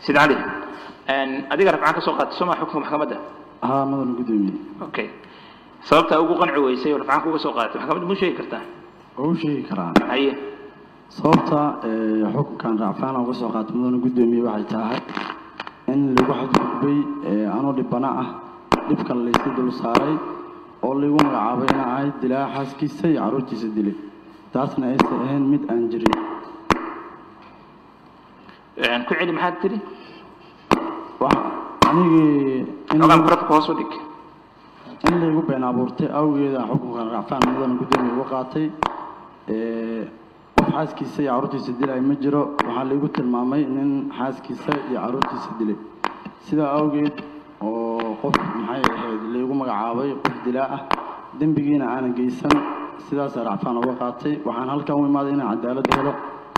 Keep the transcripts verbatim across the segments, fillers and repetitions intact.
سيد علي ان اديك رفعان كسو قاد سما حكم محكمه ها مدن قدومي اوكي sababta ugu qanci weysay oo rafaan kuga soo qaadatay maxkamad ma sheegi kartaa oo sheegi karaan haye sababta ee xukunkan rafaan uga soo qaatay mudane gudoomiye waxay tahay in lagu xadgudbay ee aanu dhibana ah dhibka la isku dul saaray oo lagu magacaabay in ay dilaa xaaskiisa iyo caruurtiisa dilay taasna ay ahayn mid aan jirin een ku cili maxaad tiri waxa anigi in aan baraf ku hoos u dhig in lagu been abuurtay awgeeda xukunkan rafaan mudane gudoomiye uga qaatay ee xaaskiisa iyo caruurtiisa dilay ma jiro waxa lagu tilmaamay in xaaskiisa iyo caruurtiisa dilay sida awgeed oo qof maxay ahayd lagu magacaabay qof dilaa ah dambigiina aan geysan sidaas rafaan uga qaatay waxaan halkan u imaaday in cadaalad helo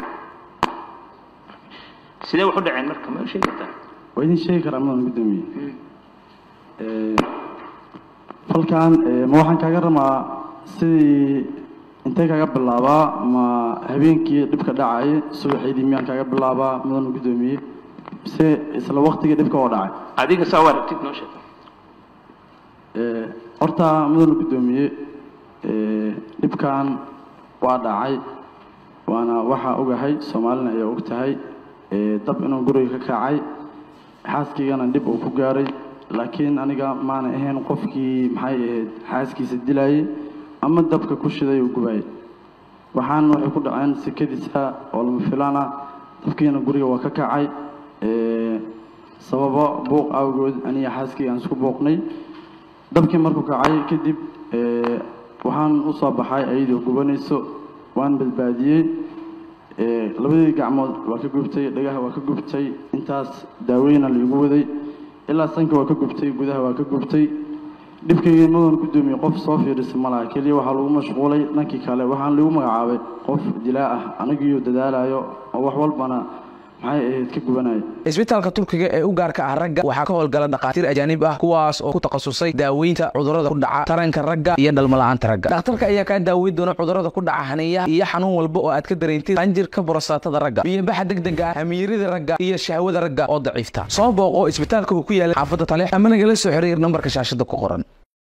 sidee wuxuu dhacay marka ma sheegi kartaa way idin sheegi karaan mudane gudoomiye ee halkan ma waxaan kaaga ramaa sidii intee kaga bilaabaa ma habeenkii dhibka dhacay subaxeedii miyaan kaga bilaabaa mudane gudoomiye se isla waqtiga dhibka oo dhacay adiga soo wartid noo sheeg ee horta mudane gudoomiye ee dhibkan waa dhacay waana waxa ogahay Soomaalina ay og tahay ee dab inuu guriga ka kacay xaaskigana dib uu ku gaaray laakiin aniga maana ahayn qofkii maxay ahayd xaaskiisa dilay ama dabka ku shiday uu gubay waxaan waxay ku dhaceen sikadiisa oo lama filaana dabkiina guriga waa ka kacay ee sababo buuq awgood aniga xaaskiga aan isku buuqnay dabkii markuu kacay kadib ee waxaan u soo baxay ayadoo gubanayso waan badbaadiyay ee labadii gacmood waa ka gubtay dhagaha waa ka gubtay intaas daaweyna lagu waday ilaa sanka waa ka gubtay gudaha waa ka gubtay dhibkayga mudane gudoomiye qof soo fiirisay malaha kaliya waxa lagu mashquulay dhankii kale waxaan lagu magacaabay qof dilaa ah anigiyo dadaalayo oo wax walbana maxay ahayd ka gubanay isbitaalka Turkiga ee u gaarka ah ragga waxa ka howlgala dhaqaatiir ajaanib ah kuwaas oo ku takhasusay daaweynta cudurrada ku dhaca taranka ragga iyo dhalmo la'aanta ragga dhakhtarka ayaa ka daaweyn doona cudurrada ku dhaca haniyaha iyo xanuun walba oo aad ka dareentid qanjirka borostatada ragga biyo baxa degdega ah hamiirida ragga iyo shahwada ragga oo daciifta soo booqo isbitaalka ku yaala xaafadda Taleex ama naga la soo xiriir nambarka shaashada ku qoran.